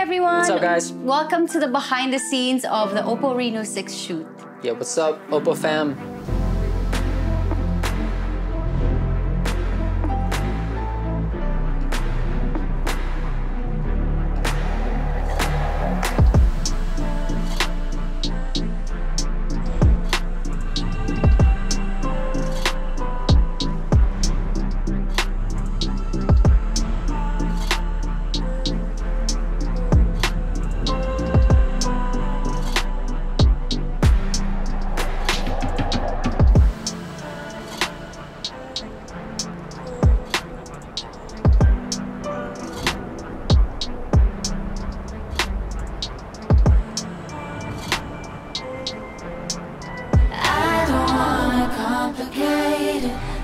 everyone! What's up, guys? Welcome to the behind the scenes of the OPPO Reno 6 shoot. Yeah, what's up, OPPO fam? Complicated.